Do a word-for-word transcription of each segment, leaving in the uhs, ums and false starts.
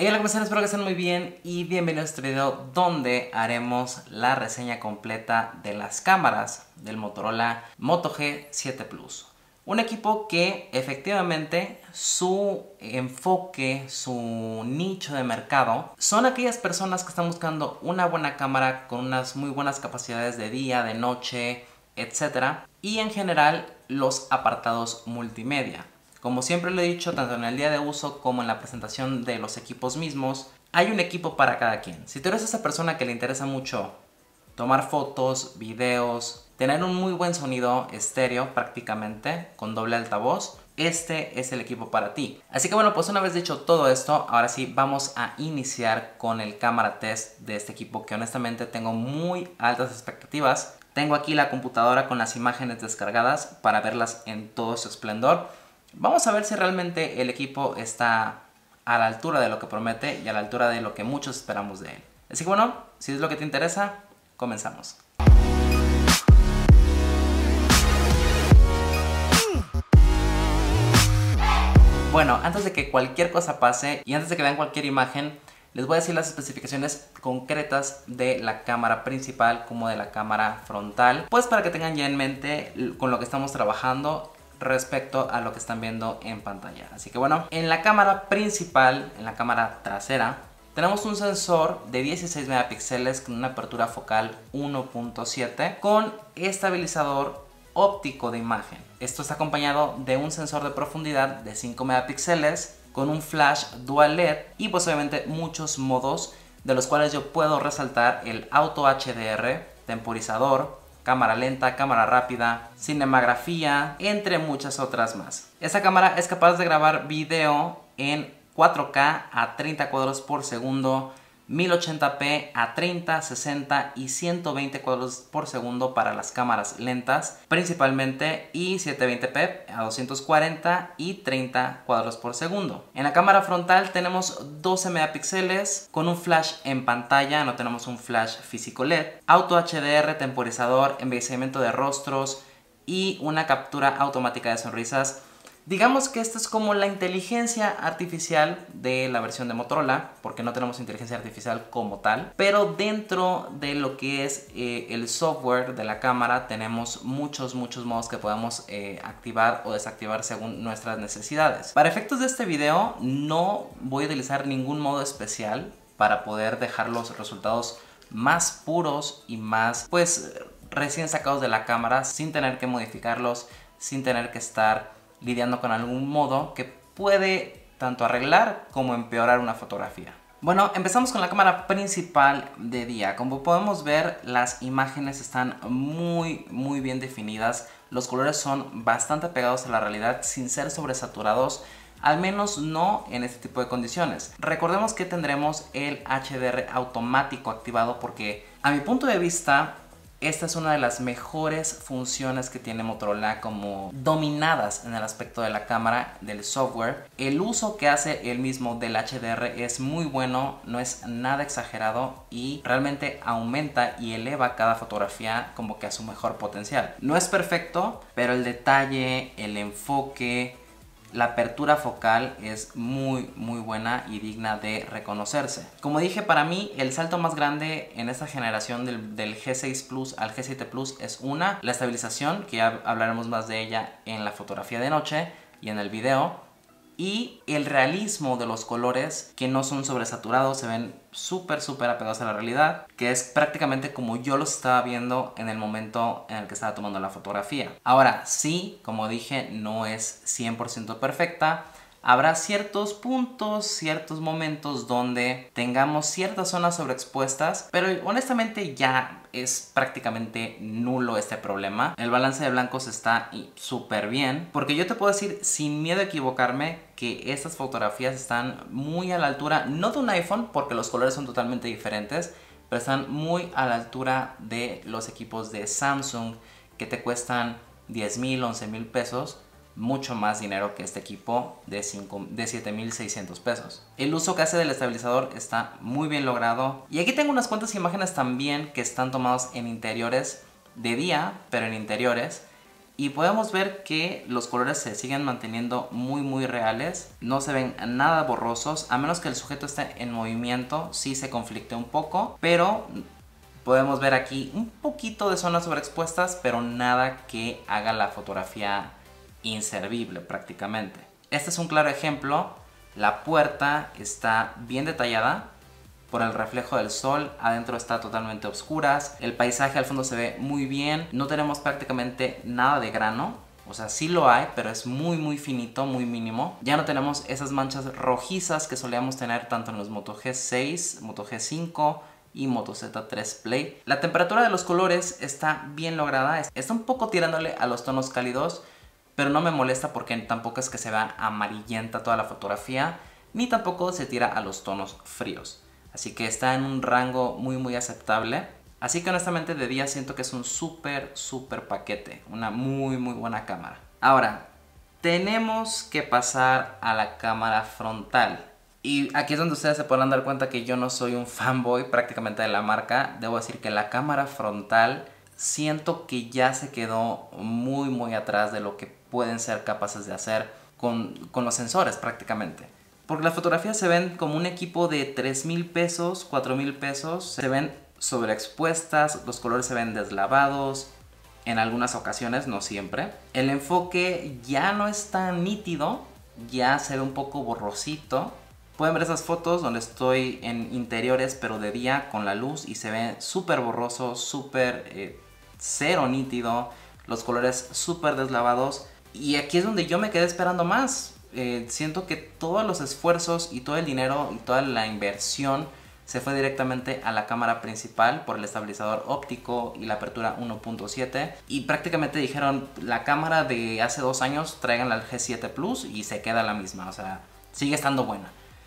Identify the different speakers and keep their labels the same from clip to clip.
Speaker 1: Hey, hola, ¿cómo están? Espero que estén muy bien y bienvenidos a este video donde haremos la reseña completa de las cámaras del Motorola Moto G siete Plus. Un equipo que efectivamente su enfoque, su nicho de mercado son aquellas personas que están buscando una buena cámara con unas muy buenas capacidades de día, de noche, etcétera. Y en general los apartados multimedia. Como siempre lo he dicho, tanto en el día de uso como en la presentación de los equipos mismos, hay un equipo para cada quien. Si tú eres esa persona que le interesa mucho tomar fotos, videos, tener un muy buen sonido estéreo prácticamente, con doble altavoz, este es el equipo para ti. Así que bueno, pues una vez dicho todo esto, ahora sí vamos a iniciar con el cámara test de este equipo que honestamente tengo muy altas expectativas. Tengo aquí la computadora con las imágenes descargadas para verlas en todo su esplendor. Vamos a ver si realmente el equipo está a la altura de lo que promete y a la altura de lo que muchos esperamos de él. Así que bueno, si es lo que te interesa, comenzamos. Bueno, antes de que cualquier cosa pase y antes de que vean cualquier imagen, les voy a decir las especificaciones concretas de la cámara principal como de la cámara frontal, pues para que tengan ya en mente con lo que estamos trabajando respecto a lo que están viendo en pantalla. Así que bueno, en la cámara principal, en la cámara trasera, tenemos un sensor de dieciséis megapíxeles con una apertura focal uno punto siete con estabilizador óptico de imagen. Esto está acompañado de un sensor de profundidad de cinco megapíxeles con un flash dual L E D y pues obviamente muchos modos, de los cuales yo puedo resaltar el Auto H D R, temporizador, cámara lenta, cámara rápida, cinematografía, entre muchas otras más. Esta cámara es capaz de grabar video en cuatro K a treinta cuadros por segundo, mil ochenta p a treinta, sesenta y ciento veinte cuadros por segundo para las cámaras lentas principalmente, y setecientos veinte p a doscientos cuarenta y treinta cuadros por segundo. En la cámara frontal tenemos doce megapíxeles con un flash en pantalla, no tenemos un flash físico L E D, Auto H D R, temporizador, embellecimiento de rostros y una captura automática de sonrisas. Digamos que esta es como la inteligencia artificial de la versión de Motorola, porque no tenemos inteligencia artificial como tal, pero dentro de lo que es eh, el software de la cámara tenemos muchos muchos modos que podemos eh, activar o desactivar según nuestras necesidades. Para efectos de este video no voy a utilizar ningún modo especial para poder dejar los resultados más puros y más pues recién sacados de la cámara, sin tener que modificarlos, sin tener que estar lidiando con algún modo que puede tanto arreglar como empeorar una fotografía. Bueno, empezamos con la cámara principal de día. Como podemos ver, las imágenes están muy muy bien definidas. Los colores son bastante pegados a la realidad sin ser sobresaturados, al menos no en este tipo de condiciones. Recordemos que tendremos el H D R automático activado porque, a mi punto de vista, esta es una de las mejores funciones que tiene Motorola como dominadas en el aspecto de la cámara, del software. El uso que hace el mismo del H D R es muy bueno, no es nada exagerado y realmente aumenta y eleva cada fotografía como que a su mejor potencial. No es perfecto, pero el detalle, el enfoque, la apertura focal es muy muy buena y digna de reconocerse. Como dije, para mí el salto más grande en esta generación del, del G seis Plus al G siete Plus es una, la estabilización, que ya hablaremos más de ella en la fotografía de noche y en el video, y el realismo de los colores, que no son sobresaturados, se ven súper súper apegados a la realidad, que es prácticamente como yo los estaba viendo en el momento en el que estaba tomando la fotografía. Ahora sí, como dije, no es cien por ciento perfecta. Habrá ciertos puntos, ciertos momentos donde tengamos ciertas zonas sobreexpuestas, pero honestamente ya es prácticamente nulo este problema. El balance de blancos está súper bien, porque yo te puedo decir sin miedo a equivocarme que estas fotografías están muy a la altura, no de un iPhone porque los colores son totalmente diferentes, pero están muy a la altura de los equipos de Samsung que te cuestan diez mil, once mil pesos. Mucho más dinero que este equipo de, de siete mil seiscientos pesos. El uso que hace del estabilizador está muy bien logrado. Y aquí tengo unas cuantas imágenes también que están tomadas en interiores de día, pero en interiores. y podemos ver que los colores se siguen manteniendo muy muy reales, no se ven nada borrosos, a menos que el sujeto esté en movimiento, sí se conflicte un poco, pero podemos ver aquí un poquito de zonas sobreexpuestas, pero nada que haga la fotografía inservible prácticamente. Este es un claro ejemplo, la puerta está bien detallada por el reflejo del sol, adentro está totalmente a oscuras, el paisaje al fondo se ve muy bien, no tenemos prácticamente nada de grano, o sea, sí lo hay, pero es muy muy finito, muy mínimo. Ya no tenemos esas manchas rojizas que solíamos tener tanto en los Moto G seis, Moto G cinco y Moto Z tres Play. La temperatura de los colores está bien lograda, está un poco tirándole a los tonos cálidos, pero no me molesta porque tampoco es que se vea amarillenta toda la fotografía, ni tampoco se tira a los tonos fríos. Así que está en un rango muy muy aceptable. Así que honestamente de día siento que es un súper súper paquete. Una muy muy buena cámara. Ahora, tenemos que pasar a la cámara frontal. Y aquí es donde ustedes se podrán dar cuenta que yo no soy un fanboy prácticamente de la marca. Debo decir que la cámara frontal siento que ya se quedó muy muy atrás de lo que pueden ser capaces de hacer con, con los sensores prácticamente. Porque las fotografías se ven como un equipo de tres mil pesos, cuatro mil pesos. Se ven sobreexpuestas, los colores se ven deslavados, en algunas ocasiones, no siempre. El enfoque ya no es tan nítido, ya se ve un poco borrosito. Pueden ver esas fotos donde estoy en interiores pero de día con la luz y se ve súper borroso, súper eh, cero nítido, los colores súper deslavados. Y aquí es donde yo me quedé esperando más. Eh, siento que todos los esfuerzos y todo el dinero y toda la inversión se fue directamente a la cámara principal por el estabilizador óptico y la apertura uno punto siete, y prácticamente dijeron la cámara de hace dos años tráiganla al G siete Plus y se queda la misma, o sea, sigue estando buena.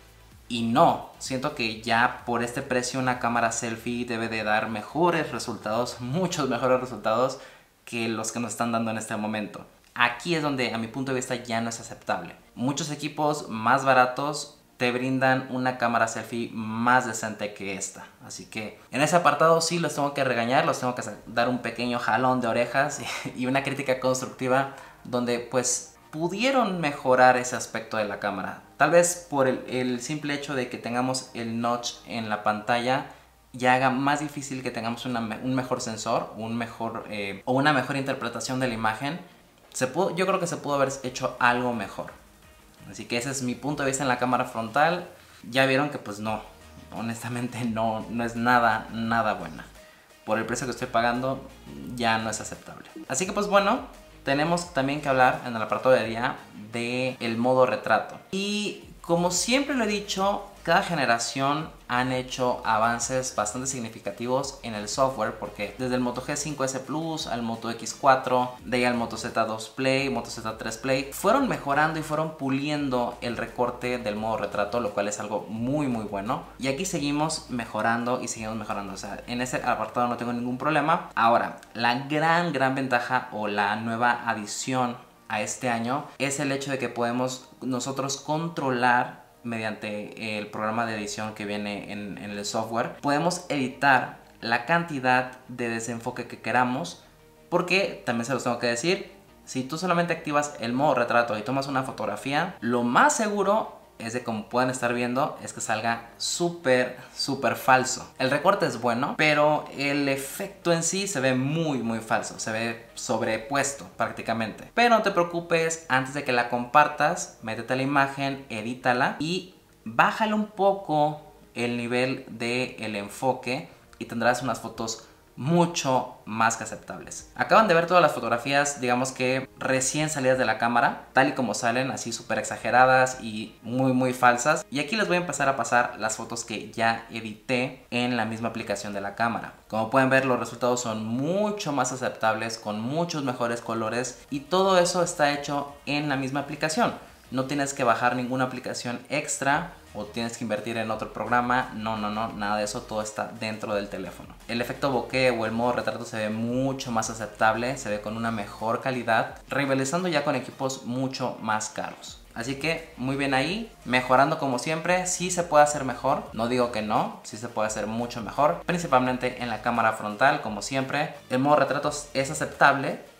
Speaker 1: Y no, siento que ya por este precio una cámara selfie debe de dar mejores resultados, muchos mejores resultados que los que nos están dando en este momento. Aquí es donde a mi punto de vista ya no es aceptable. Muchos equipos más baratos te brindan una cámara selfie más decente que esta. Así que en ese apartado sí los tengo que regañar, los tengo que dar un pequeño jalón de orejas y una crítica constructiva donde pues pudieron mejorar ese aspecto de la cámara. Tal vez por el, el simple hecho de que tengamos el notch en la pantalla ya haga más difícil que tengamos una, un mejor sensor, un mejor, eh, o una mejor interpretación de la imagen. Se pudo, yo creo que se pudo haber hecho algo mejor. Así que ese es mi punto de vista en la cámara frontal. Ya vieron que pues no, honestamente no, no es nada, nada buena. Por el precio que estoy pagando ya no es aceptable. Así que pues bueno, tenemos también que hablar en el apartado de día del modo retrato. Y como siempre lo he dicho, cada generación han hecho avances bastante significativos en el software, porque desde el Moto G cinco S Plus al Moto X cuatro, de ahí al Moto Z dos Play, Moto Z tres Play, fueron mejorando y fueron puliendo el recorte del modo retrato, lo cual es algo muy muy bueno. Y aquí seguimos mejorando y seguimos mejorando, o sea, en ese apartado no tengo ningún problema. Ahora, la gran gran ventaja o la nueva adición a este año es el hecho de que podemos nosotros controlar mediante el programa de edición que viene en, en el software. Podemos editar la cantidad de desenfoque que queramos, porque también se los tengo que decir, si tú solamente activas el modo retrato y tomas una fotografía, lo más seguro es de, como pueden estar viendo, es que salga súper súper falso. El recorte es bueno, pero el efecto en sí se ve muy muy falso, se ve sobrepuesto prácticamente. Pero no te preocupes, antes de que la compartas, métete la imagen, edítala y bájale un poco el nivel del enfoque y tendrás unas fotos mucho más que aceptables. Acaban de ver todas las fotografías, digamos que recién salidas de la cámara, tal y como salen, así súper exageradas y muy muy falsas. Y aquí les voy a empezar a pasar las fotos que ya edité en la misma aplicación de la cámara. Como pueden ver, los resultados son mucho más aceptables, con muchos mejores colores, y todo eso está hecho en la misma aplicación. No tienes que bajar ninguna aplicación extra o tienes que invertir en otro programa. No, no, no, nada de eso, todo está dentro del teléfono. El efecto bokeh o el modo retrato se ve mucho más aceptable, se ve con una mejor calidad, rivalizando ya con equipos mucho más caros. Así que muy bien ahí, mejorando como siempre. Sí se puede hacer mejor, no digo que no, sí se puede hacer mucho mejor, principalmente en la cámara frontal como siempre. El modo retrato es aceptable,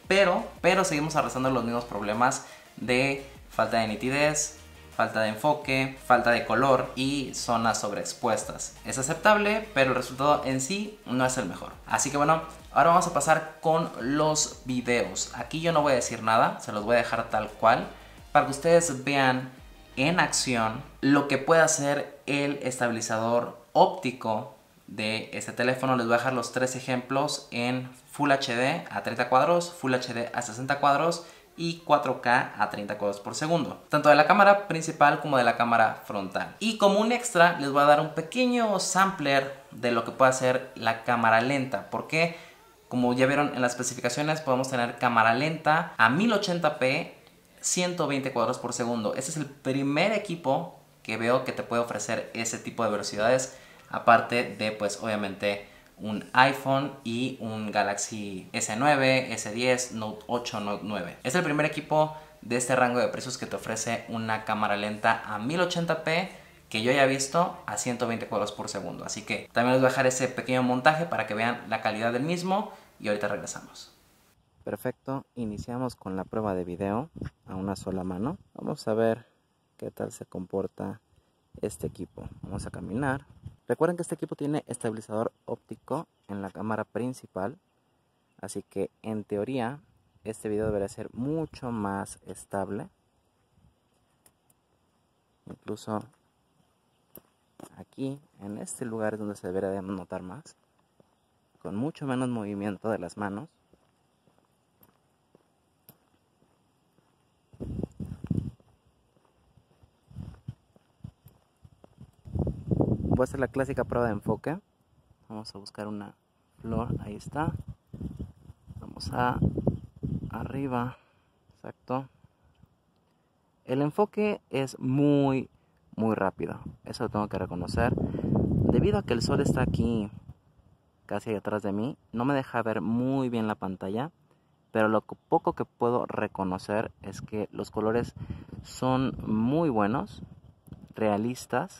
Speaker 1: pero, pero seguimos arrastrando los mismos problemas de falta de nitidez, falta de enfoque, falta de color y zonas sobreexpuestas. Es aceptable, pero el resultado en sí no es el mejor. Así que bueno, ahora vamos a pasar con los videos. Aquí yo no voy a decir nada, se los voy a dejar tal cual para que ustedes vean en acción lo que puede hacer el estabilizador óptico de este teléfono. Les voy a dejar los tres ejemplos en Full H D a treinta cuadros, Full H D a sesenta cuadros y cuatro K a treinta cuadros por segundo, tanto de la cámara principal como de la cámara frontal. Y como un extra les voy a dar un pequeño sampler de lo que puede hacer la cámara lenta, porque como ya vieron en las especificaciones podemos tener cámara lenta a mil ochenta p, ciento veinte cuadros por segundo. Este es el primer equipo que veo que te puede ofrecer ese tipo de velocidades, aparte de pues obviamente un iPhone y un Galaxy S nueve, S diez, Note ocho, Note nueve. Es el primer equipo de este rango de precios que te ofrece una cámara lenta a mil ochenta p que yo haya visto a ciento veinte cuadros por segundo. Así que también les voy a dejar ese pequeño montaje para que vean la calidad del mismo y ahorita regresamos.
Speaker 2: Perfecto, iniciamos con la prueba de video a una sola mano. Vamos a ver qué tal se comporta este equipo. Vamos a caminar. Recuerden que este equipo tiene estabilizador óptico en la cámara principal, así que en teoría este video debería ser mucho más estable. Incluso aquí, en este lugar es donde se debería de notar más, con mucho menos movimiento de las manos. Voy a hacer la clásica prueba de enfoque. Vamos a buscar una flor, ahí está. Vamos a arriba, exacto. El enfoque es muy, muy rápido, eso lo tengo que reconocer. Debido a que el sol está aquí, casi detrás de mí, no me deja ver muy bien la pantalla, pero lo poco que puedo reconocer es que los colores son muy buenos, realistas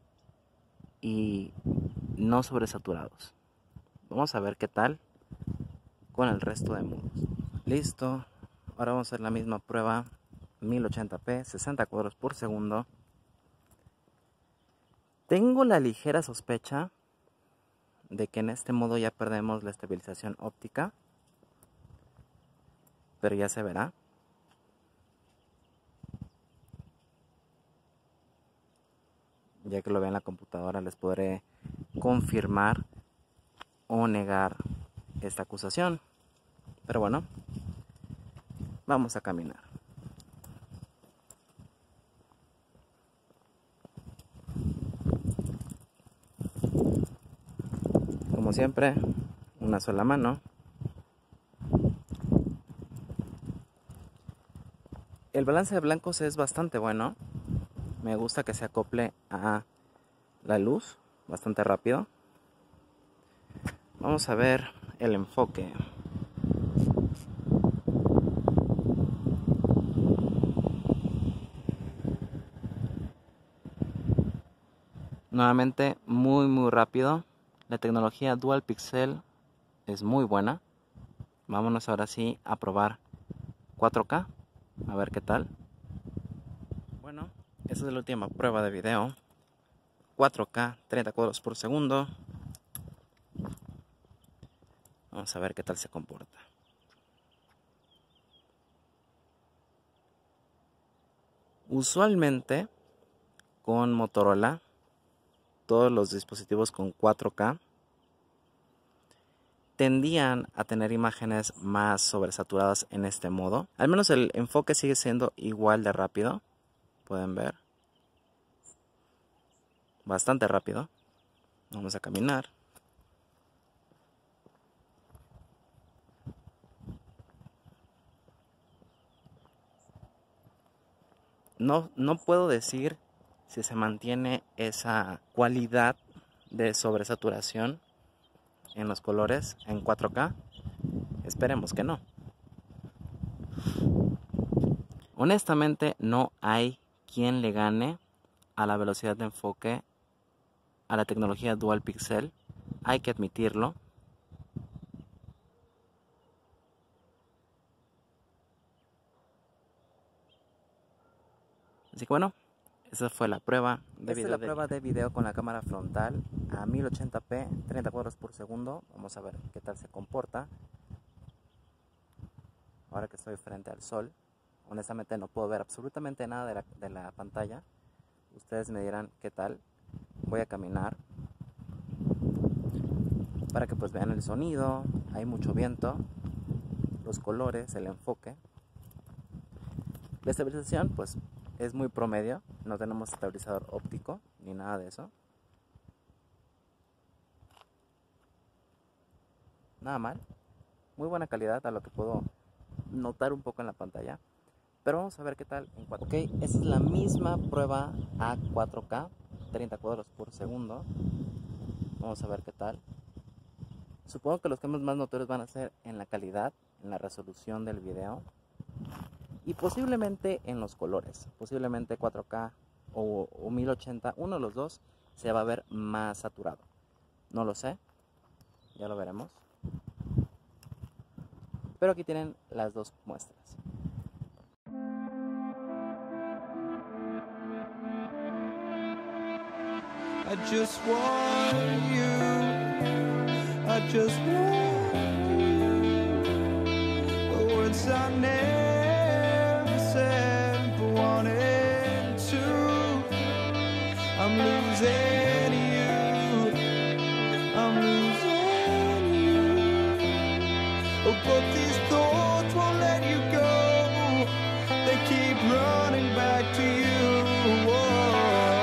Speaker 2: y no sobresaturados. Vamos a ver qué tal con el resto de modos. Listo, ahora vamos a hacer la misma prueba mil ochenta p, sesenta cuadros por segundo. Tengo la ligera sospecha de que en este modo ya perdemos la estabilización óptica, pero ya se verá. Ya que lo vean en la computadora les podré confirmar o negar esta acusación. Pero bueno, vamos a caminar. Como siempre, una sola mano. El balance de blancos es bastante bueno. Me gusta que se acople a la luz bastante rápido. Vamos a ver el enfoque. Nuevamente muy muy rápido. La tecnología Dual Pixel es muy buena. Vámonos ahora sí a probar cuatro K. A ver qué tal. Bueno, esa es la última prueba de video. cuatro K, treinta cuadros por segundo. Vamos a ver qué tal se comporta. Usualmente con Motorola, todos los dispositivos con cuatro K tendían a tener imágenes más sobresaturadas en este modo. Al menos el enfoque sigue siendo igual de rápido. Pueden ver. Bastante rápido. Vamos a caminar. No, no puedo decir si se mantiene esa cualidad de sobresaturación en los colores en cuatro K. Esperemos que no. Honestamente no hay quien le gane a la velocidad de enfoque a la tecnología Dual Pixel. Hay que admitirlo. Así que bueno, esa fue la prueba de
Speaker 1: Esta
Speaker 2: video.
Speaker 1: es la prueba de video con la cámara frontal a mil ochenta p, treinta cuadros por segundo. Vamos a ver qué tal se comporta. Ahora que estoy frente al sol, honestamente no puedo ver absolutamente nada de la, de la pantalla. Ustedes me dirán qué tal. Voy a caminar para que pues vean el sonido. Hay mucho viento, los colores, el enfoque. La estabilización pues es muy promedio, no tenemos estabilizador óptico ni nada de eso. Nada mal, muy buena calidad a lo que puedo notar un poco en la pantalla. Pero vamos a ver qué tal en cuatro K. Ok, esta es la misma prueba a cuatro K, treinta cuadros por segundo. Vamos a ver qué tal. Supongo que los cambios más notorios van a ser en la calidad, en la resolución del video y posiblemente en los colores. Posiblemente cuatro K o, o mil ochenta, uno de los dos se va a ver más saturado. No lo sé, ya lo veremos. Pero aquí tienen las dos muestras.
Speaker 3: I just want you, I just want you, the words I never said but wanted to. I'm losing you, I'm losing you, oh, but these thoughts won't let you go, they keep running back to you. Whoa.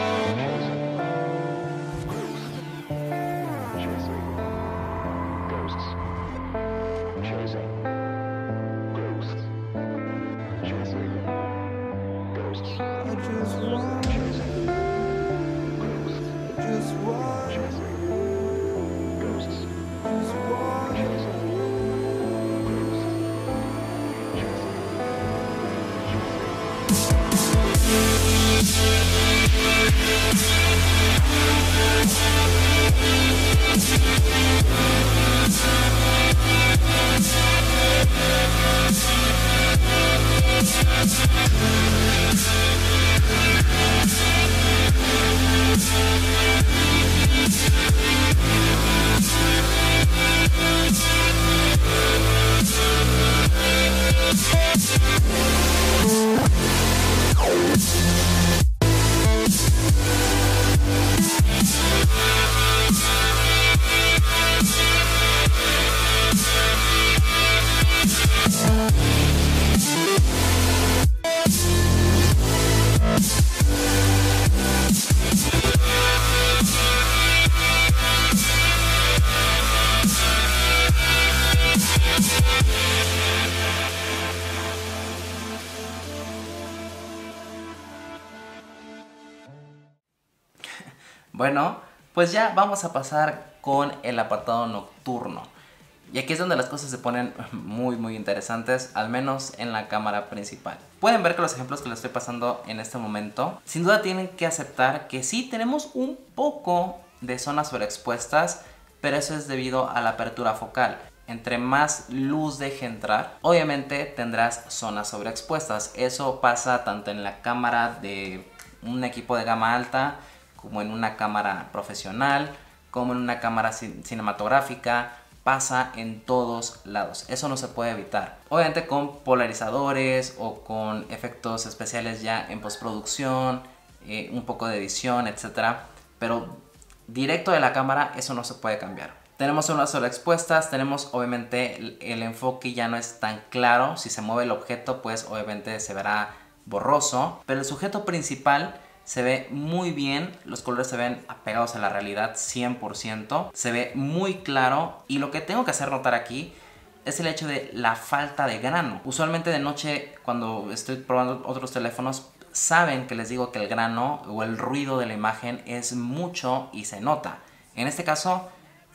Speaker 1: Bueno, pues ya vamos a pasar con el apartado nocturno. Y aquí es donde las cosas se ponen muy muy interesantes, al menos en la cámara principal. Pueden ver que los ejemplos que les estoy pasando en este momento, sin duda tienen que aceptar que sí tenemos un poco de zonas sobreexpuestas, pero eso es debido a la apertura focal. Entre más luz deje entrar, obviamente tendrás zonas sobreexpuestas. Eso pasa tanto en la cámara de un equipo de gama alta, como en una cámara profesional, como en una cámara cinematográfica. Pasa en todos lados, eso no se puede evitar. Obviamente con polarizadores o con efectos especiales ya en postproducción, eh, un poco de edición, etcétera. Pero directo de la cámara eso no se puede cambiar. Tenemos unas sobreexpuestas, tenemos obviamente el, el enfoque ya no es tan claro. Si se mueve el objeto pues obviamente se verá borroso, pero el sujeto principal se ve muy bien, los colores se ven apegados a la realidad cien por ciento, se ve muy claro. Y lo que tengo que hacer notar aquí es el hecho de la falta de grano. Usualmente de noche cuando estoy probando otros teléfonos saben que les digo que el grano o el ruido de la imagen es mucho y se nota. En este caso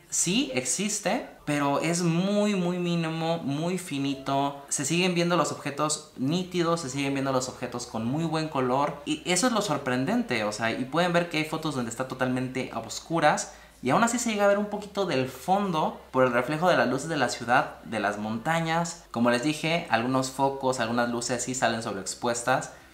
Speaker 1: sí existe, pero es muy muy mínimo, muy finito. Se siguen viendo los objetos nítidos, se siguen viendo los objetos con muy buen color. Y eso es lo sorprendente, o sea, y pueden ver que hay fotos donde está totalmente a oscuras y aún así se llega a ver un poquito del fondo por el reflejo de las luces de la ciudad, de las montañas. Como les dije, algunos focos, algunas luces sí salen sobreexpuestas,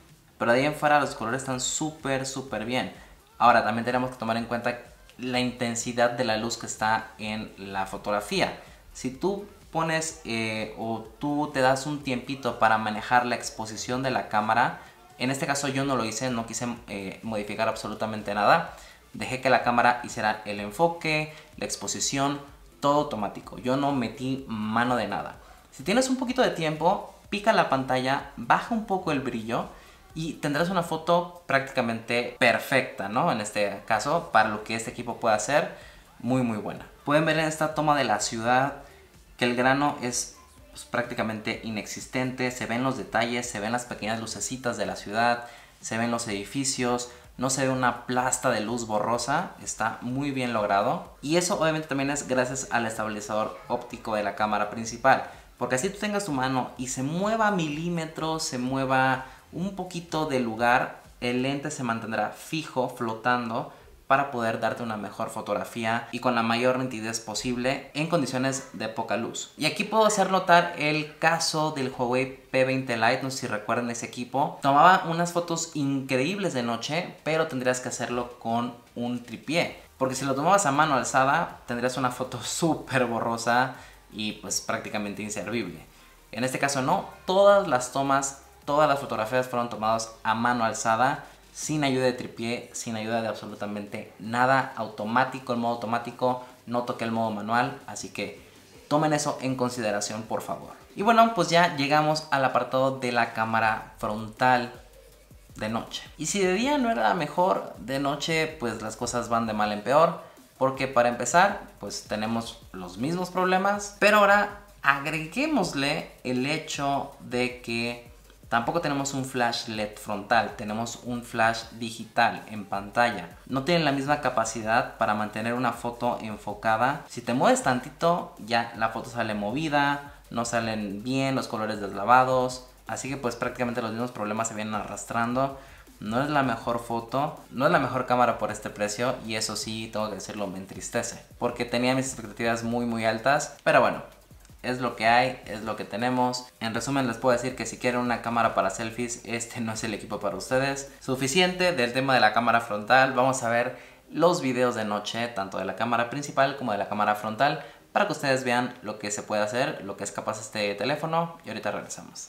Speaker 1: pero de ahí en fuera los colores están súper súper bien. Ahora también tenemos que tomar en cuenta la intensidad de la luz que está en la fotografía. Si tú pones eh, o tú te das un tiempito para manejar la exposición de la cámara, en este caso yo no lo hice, no quise eh, modificar absolutamente nada. Dejé que la cámara hiciera el enfoque, la exposición, todo automático. Yo no metí mano de nada. Si tienes un poquito de tiempo, pica la pantalla, baja un poco el brillo y tendrás una foto prácticamente perfecta, ¿no? En este caso, para lo que este equipo puede hacer, muy muy buena. Pueden ver en esta toma de la ciudad que el grano es pues, prácticamente inexistente. Se ven los detalles, se ven las pequeñas lucecitas de la ciudad, se ven los edificios. No se ve una plasta de luz borrosa, está muy bien logrado. Y eso obviamente también es gracias al estabilizador óptico de la cámara principal. Porque así tú tengas tu mano y se mueva milímetros, se mueva un poquito de lugar, el lente se mantendrá fijo, flotando, para poder darte una mejor fotografía y con la mayor nitidez posible en condiciones de poca luz. Y aquí puedo hacer notar el caso del Huawei P veinte Lite, no sé si recuerdan ese equipo. Tomaba unas fotos increíbles de noche, pero tendrías que hacerlo con un tripié, porque si lo tomabas a mano alzada tendrías una foto súper borrosa y pues prácticamente inservible. En este caso no, todas las tomas, todas las fotografías fueron tomadas a mano alzada, sin ayuda de tripié, sin ayuda de absolutamente nada, automático, el modo automático, no toqué el modo manual, así que tomen eso en consideración por favor. Y bueno, pues ya llegamos al apartado de la cámara frontal de noche. Y si de día no era la mejor, de noche pues las cosas van de mal en peor, porque para empezar pues tenemos los mismos problemas, pero ahora agreguémosle el hecho de que tampoco tenemos un flash L E D frontal, tenemos un flash digital en pantalla. No tienen la misma capacidad para mantener una foto enfocada. Si te mueves tantito, ya la foto sale movida, no salen bien los colores deslavados. Así que pues prácticamente los mismos problemas se vienen arrastrando. No es la mejor foto, no es la mejor cámara por este precio y eso sí, tengo que decirlo, me entristece. Porque tenía mis expectativas muy muy altas, pero bueno. Es lo que hay, es lo que tenemos. En resumen les puedo decir que si quieren una cámara para selfies, este no es el equipo para ustedes. Suficiente del tema de la cámara frontal. Vamos a ver los videos de noche, tanto de la cámara principal como de la cámara frontal, para que ustedes vean lo que se puede hacer, lo que es capaz este teléfono. Y ahorita regresamos.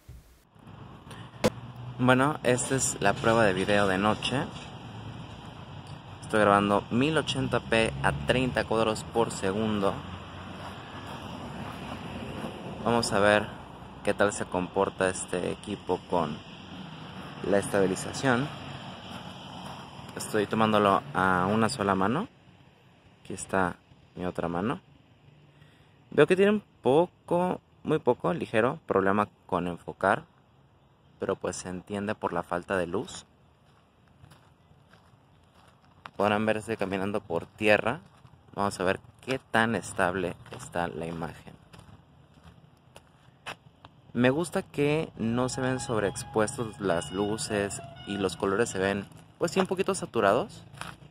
Speaker 2: Bueno, esta es la prueba de video de noche. Estoy grabando mil ochenta p a treinta cuadros por segundo. Vamos a ver qué tal se comporta este equipo con la estabilización. Estoy tomándolo a una sola mano. Aquí está mi otra mano. Veo que tiene un poco, muy poco, ligero problema con enfocar, pero pues se entiende por la falta de luz. Podrán verse caminando por tierra. Vamos a ver qué tan estable está la imagen. Me gusta que no se ven sobreexpuestos las luces y los colores se ven, pues sí, un poquito saturados,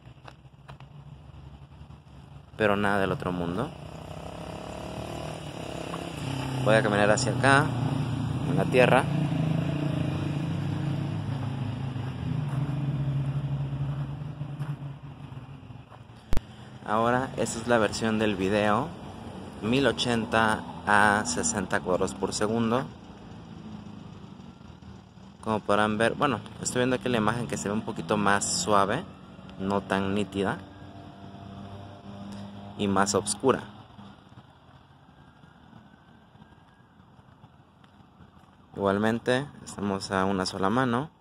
Speaker 2: pero nada del otro mundo. Voy a caminar hacia acá, en la tierra. Ahora, esta es la versión del video, mil ochenta a sesenta cuadros por segundo. Como podrán ver, bueno, estoy viendo aquí la imagen que se ve un poquito más suave, no tan nítida y más oscura. Igualmente estamos a una sola mano.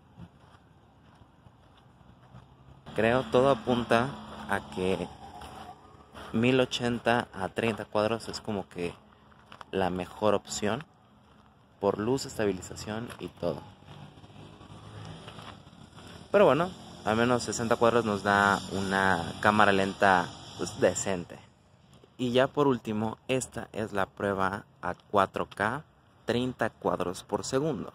Speaker 2: Creo todo apunta a que mil ochenta a treinta cuadros es como que la mejor opción por luz, estabilización y todo. Pero bueno, al menos sesenta cuadros nos da una cámara lenta pues decente. Y ya por último, esta es la prueba a cuatro K, treinta cuadros por segundo.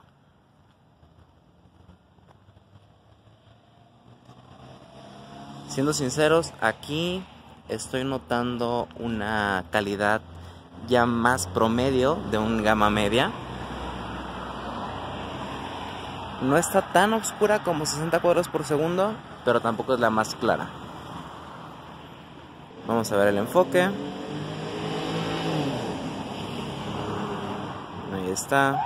Speaker 2: Siendo sinceros, aquí estoy notando una calidad ya más promedio de un gama media. No está tan oscura como sesenta cuadros por segundo, pero tampoco es la más clara. Vamos a ver el enfoque. Ahí está.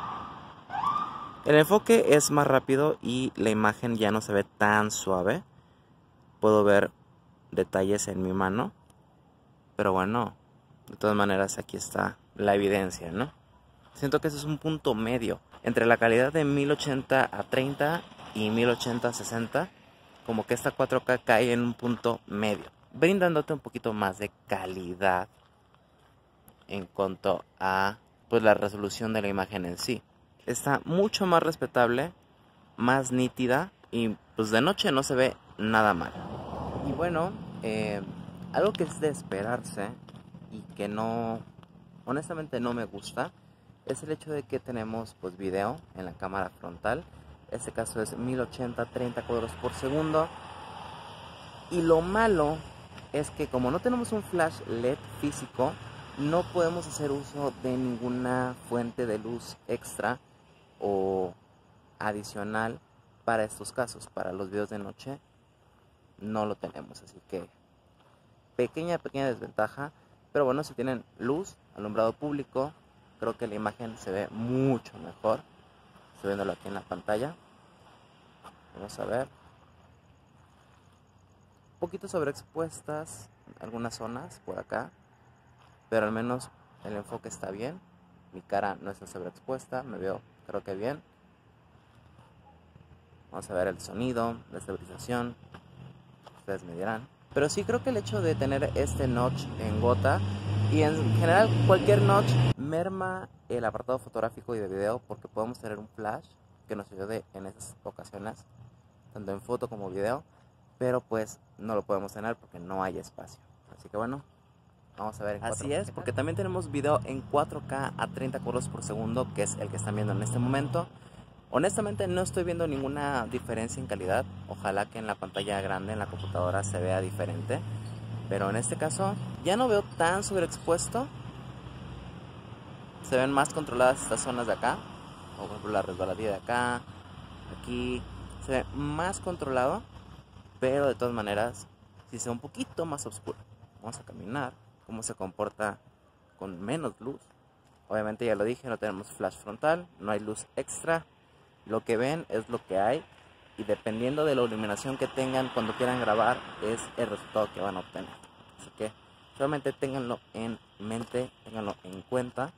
Speaker 2: El enfoque es más rápido y la imagen ya no se ve tan suave. Puedo ver detalles en mi mano. Pero bueno, de todas maneras aquí está la evidencia, ¿no? Siento que ese es un punto medio entre la calidad de mil ochenta a treinta y mil ochenta a sesenta. Como que esta cuatro K cae en un punto medio, brindándote un poquito más de calidad en cuanto a pues la resolución de la imagen en sí. Está mucho más respetable, más nítida y pues de noche no se ve nada mal. Y bueno, eh, algo que es de esperarse y que no, honestamente no me gusta, es el hecho de que tenemos pues video en la cámara frontal. Este caso es mil ochenta a treinta cuadros por segundo. Y lo malo es que como no tenemos un flash L E D físico, no podemos hacer uso de ninguna fuente de luz extra o adicional para estos casos. Para los videos de noche no lo tenemos, así que pequeña, pequeña desventaja. Pero bueno, si tienen luz, alumbrado público, creo que la imagen se ve mucho mejor. Estoy viéndolo aquí en la pantalla. Vamos a ver. Un poquito sobreexpuestas algunas zonas por acá, pero al menos el enfoque está bien. Mi cara no está sobreexpuesta, me veo creo que bien. Vamos a ver el sonido, la estabilización. Ustedes me dirán. Pero sí creo que el hecho de tener este notch en gota y en general cualquier notch merma el apartado fotográfico y de video, porque podemos tener un flash que nos ayude en esas ocasiones, tanto en foto como video, pero pues no lo podemos tener porque no hay espacio. Así que bueno, vamos a ver en cuatro K. Así es, porque también tenemos video en cuatro K a treinta cuadros por segundo, que es el que están viendo en este momento. Honestamente no estoy viendo ninguna diferencia en calidad. Ojalá que en la pantalla grande, en la computadora, se vea diferente. Pero en este caso ya no veo tan sobreexpuesto. Se ven más controladas estas zonas de acá. O por ejemplo la resbaladilla de acá. Aquí se ve más controlado. Pero de todas maneras sí se ve un poquito más oscuro. Vamos a caminar. Cómo se comporta con menos luz. Obviamente ya lo dije, no tenemos flash frontal. No hay luz extra. Lo que ven es lo que hay, y dependiendo de la iluminación que tengan cuando quieran grabar es el resultado que van a obtener. Así que solamente ténganlo en mente, ténganlo en cuenta.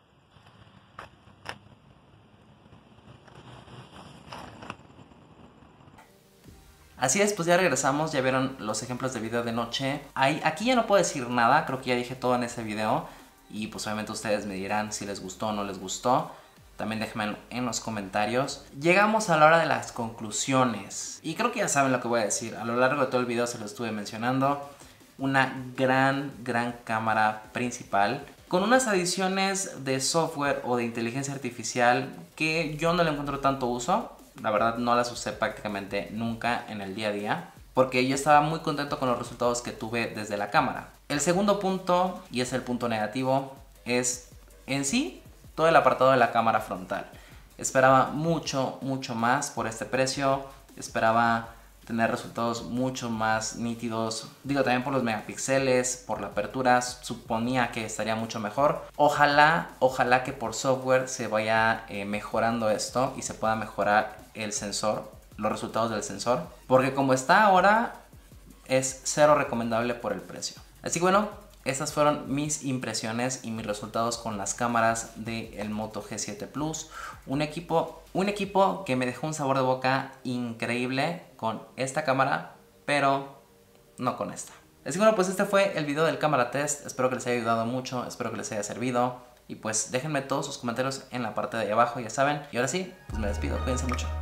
Speaker 1: Así es, pues ya regresamos, ya vieron los ejemplos de video de noche. Hay, aquí ya no puedo decir nada, creo que ya dije todo en ese video. Y pues obviamente ustedes me dirán si les gustó o no les gustó. También déjenme en los comentarios. Llegamos a la hora de las conclusiones. Y creo que ya saben lo que voy a decir. A lo largo de todo el video se lo estuve mencionando. Una gran, gran cámara principal, con unas adiciones de software o de inteligencia artificial que yo no le encuentro tanto uso. La verdad no las usé prácticamente nunca en el día a día, porque yo estaba muy contento con los resultados que tuve desde la cámara. El segundo punto, y es el punto negativo, es en sí todo el apartado de la cámara frontal. Esperaba mucho, mucho más por este precio. Esperaba tener resultados mucho más nítidos. Digo, también por los megapíxeles, por la apertura, suponía que estaría mucho mejor. Ojalá, ojalá que por software se vaya eh, mejorando esto y se pueda mejorar el sensor, los resultados del sensor. Porque como está ahora, es cero recomendable por el precio. Así que bueno, estas fueron mis impresiones y mis resultados con las cámaras del Moto G siete Plus. Un equipo, un equipo que me dejó un sabor de boca increíble con esta cámara, pero no con esta. Así que bueno, pues este fue el video del cámara test. Espero que les haya ayudado mucho, espero que les haya servido. Y pues déjenme todos sus comentarios en la parte de ahí abajo, ya saben. Y ahora sí, pues me despido, cuídense mucho.